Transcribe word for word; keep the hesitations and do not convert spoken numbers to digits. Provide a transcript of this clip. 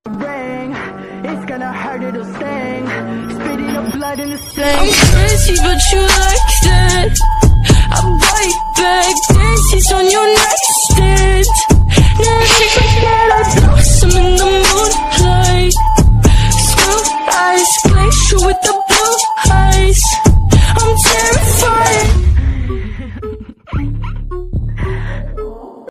Ring, it's gonna hurt, it'll sting. Spitting up blood in the sink. I'm crazy, but you like that. I bite back, dances on your neck.